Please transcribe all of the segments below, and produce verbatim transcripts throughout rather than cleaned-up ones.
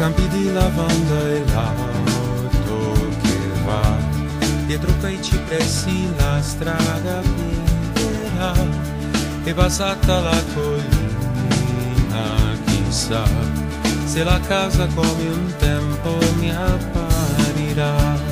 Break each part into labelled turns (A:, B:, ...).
A: campi di lavanda e l'auto che va dietro quei cipressi, la strada piederà, è passata la collina, chissà se la casa come un tempo mi apparirà.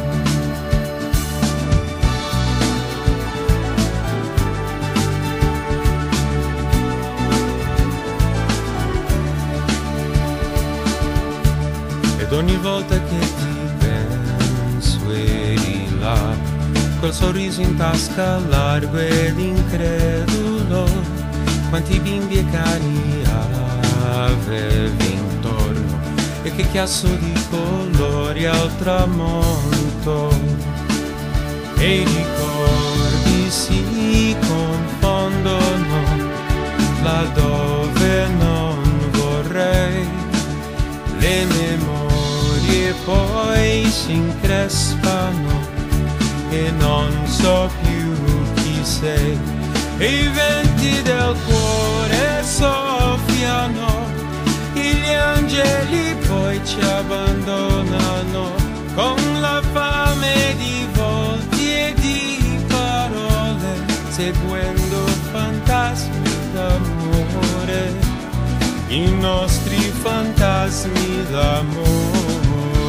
A: Ed ogni volta che ti penso eri là, col sorriso in tasca largo ed incredulo, quanti bimbi e cani avevi intorno e che chiasso di colori al tramonto. E i ricordi si confondono laddove non vorrei, le memorie poi si increspano e non so più chi sei, e i venti del cuore soffiano, gli angeli poi ci abbandonano, con la fame di volti e di parole, seguendo fantasmi d'amore, i nostri fantasmi d'amore.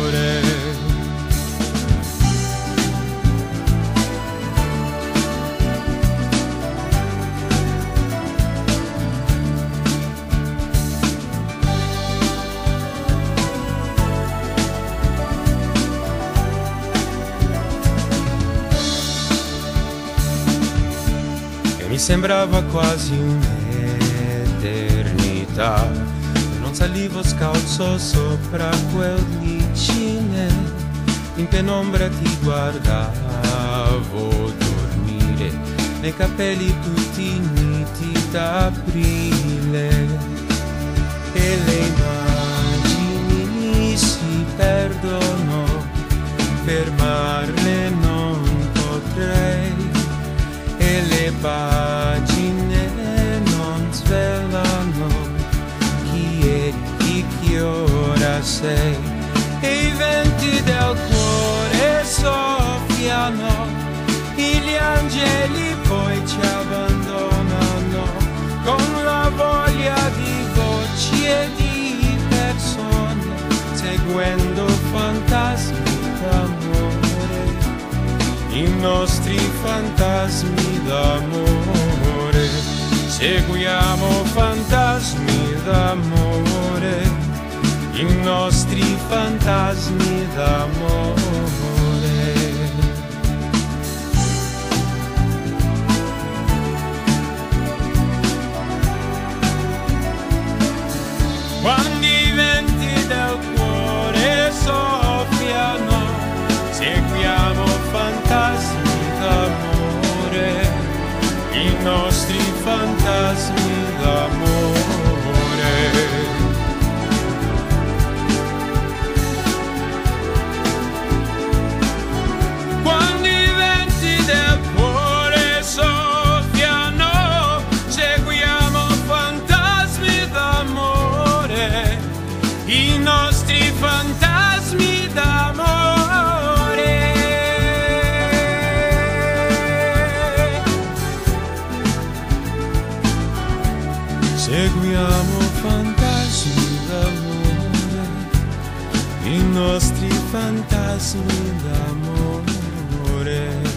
A: Mi sembrava quasi un'eternità, non salivo scalzo sopra quel licine, in penombra ti guardavo dormire, nei capelli tutti niti d'aprile, e le immagini si perdono, fermarle non potrei, e le pagine non svelano chi eri e chi ora sei, e i venti del cuore soffiano, gli angeli poi ci abbandonano, con la voglia di voci e di persone, seguendo fantasmi d'amore, i nostri fantasmi d'amore, seguiamo fantasmi d'amore, i nostri fantasmi d'amore. Quando i venti del cuore soffiano, seguiamo fantasmi d'amore, i nostri fantasmi d'amore. Quando i venti del cuore soffiano, seguiamo fantasmi d'amore, i nostri fantasmi d'amore. Seguiamo fantasmi d'amore, i nostri fantasmi d'amore.